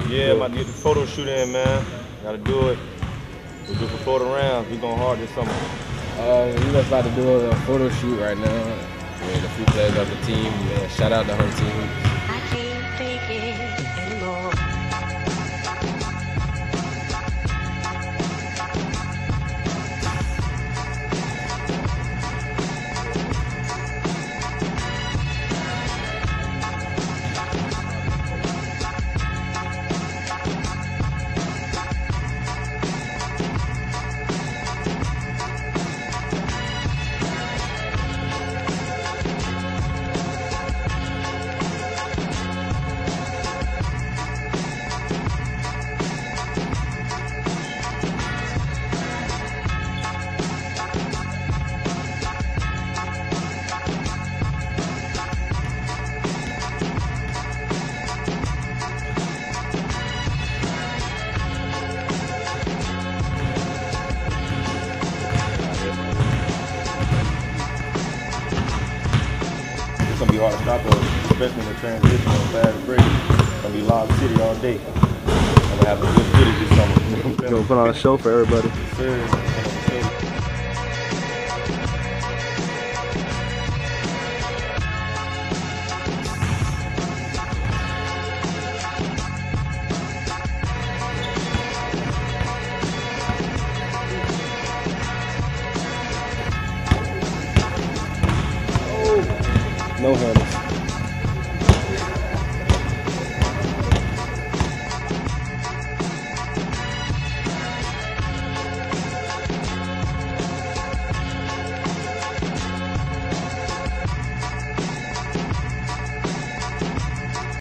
Yeah, I'm about to get the photo shoot in, man. Gotta do it. We'll do for Florida rounds. We going hard this summer. We just about to do a photo shoot right now with a few players of the team. Shout out the whole team. I can't take it anymore. It's gonna be hard to stop us, especially in the transition on fast break. It's gonna be Lob City all day. I'm gonna have a good footage this summer. Gonna put on a show for everybody. Sure.